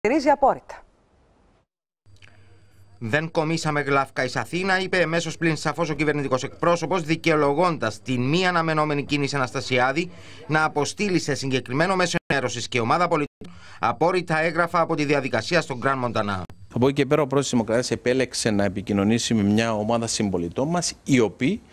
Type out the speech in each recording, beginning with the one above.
Στηρίζει απόρριτα. Δεν κομίσαμε γλάφκα εις Αθήνα, είπε εμέσως πλην σαφώς ο κυβερνητικός εκπρόσωπος, δικαιολογώντας την μη αναμενόμενη κίνηση Αναστασιάδη να αποστείλει σε συγκεκριμένο μέσο ενημέρωσης και ομάδα πολιτών απόρριτα έγγραφα από τη διαδικασία στον Γκραν Μοντανά. Από εκεί και πέρα, ο πρόεδρος της Δημοκρατίας επέλεξε να επικοινωνήσει με μια ομάδα συμπολιτών μας, οι οποίοι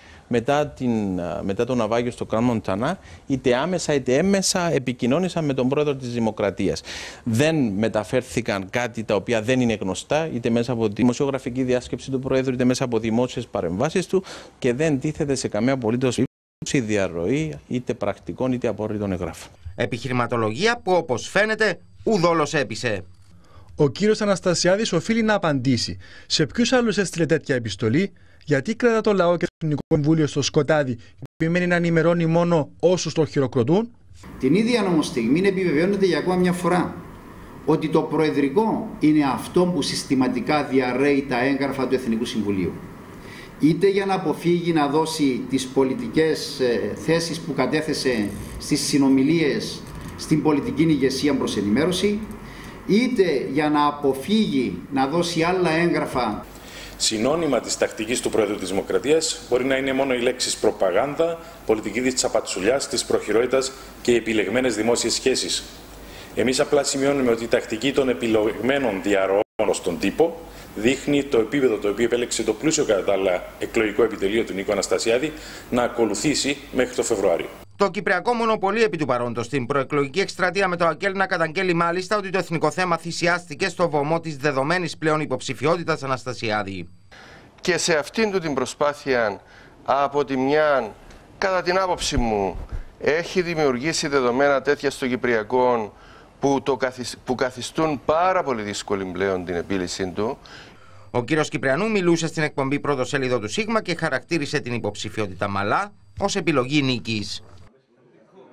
μετά το ναυάγιο στο Γκραν Μοντανά, είτε άμεσα είτε έμμεσα επικοινώνησαν με τον πρόεδρο της Δημοκρατίας. Δεν μεταφέρθηκαν κάτι τα οποία δεν είναι γνωστά, είτε μέσα από τη δημοσιογραφική διάσκεψη του πρόεδρου, είτε μέσα από δημόσιες παρεμβάσεις του, και δεν τίθεται σε καμία απολύτως η διαρροή είτε πρακτικών είτε απόρριτων εγγράφων. Επιχειρηματολογία που, όπως φαίνεται, ουδόλως έπεισε. Ο κύριος Αναστασιάδης οφείλει να απαντήσει σε ποιους άλλους έστειλε τέτοια επιστολή, γιατί κρατά το λαό και το Εθνικό Συμβούλιο στο σκοτάδι και επιμένει να ενημερώνει μόνο όσους το χειροκροτούν. Την ίδια όμως στιγμή επιβεβαιώνεται για ακόμα μια φορά ότι το Προεδρικό είναι αυτό που συστηματικά διαρρέει τα έγγραφα του Εθνικού Συμβουλίου. Είτε για να αποφύγει να δώσει τις πολιτικές θέσεις που κατέθεσε στις συνομιλίες στην πολιτική ηγεσία προς ενημέρωση, είτε για να αποφύγει να δώσει άλλα έγγραφα. Συνώνυμα της τακτικής του Πρόεδρου της Δημοκρατίας μπορεί να είναι μόνο οι λέξεις προπαγάνδα, πολιτική της τσαπατσουλιάς, της προχειρότητας και οι επιλεγμένες δημόσιες σχέσεις. Εμείς απλά σημειώνουμε ότι η τακτική των επιλεγμένων διαρροών στον τύπο δείχνει το επίπεδο το οποίο επέλεξε το πλούσιο κατά τα άλλα εκλογικό επιτελείο του Νίκου Αναστασιάδη να ακολουθήσει μέχρι το Φεβρουάριο. Το Κυπριακό μονοπολεί επί του παρόντος στην προεκλογική εκστρατεία με το ΑΚΕΛ να καταγγέλει μάλιστα ότι το εθνικό θέμα θυσιάστηκε στο βωμό της δεδομένης πλέον υποψηφιότητας Αναστασιάδη. Και σε αυτήν του την προσπάθεια, από τη μια, κατά την άποψη μου, έχει δημιουργήσει δεδομένα τέτοια στο Κυπριακό που καθιστούν πάρα πολύ δύσκολη πλέον την επίλυση του. Ο κύριος Κυπριανού μιλούσε στην εκπομπή Πρωτοσέλιδο του Σίγμα και χαρακτήρισε την υποψηφιότητα Μαλά ως επιλογή νίκης.